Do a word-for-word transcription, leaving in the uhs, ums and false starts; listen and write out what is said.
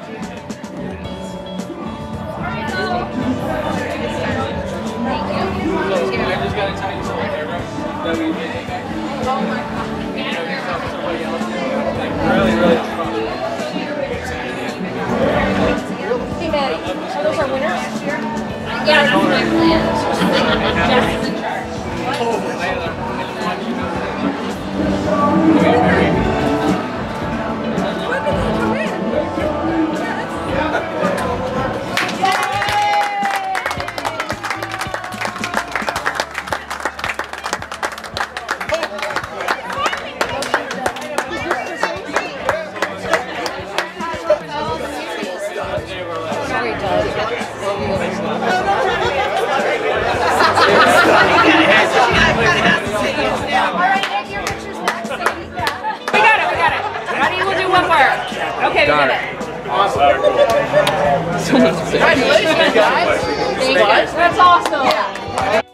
Really, really fun. Hey Maddie, are those our winners? Yeah, that's my plan. Jess is in charge. Okay, we did it. Awesome. Congratulations, guys. Thank you. That's awesome. Yeah.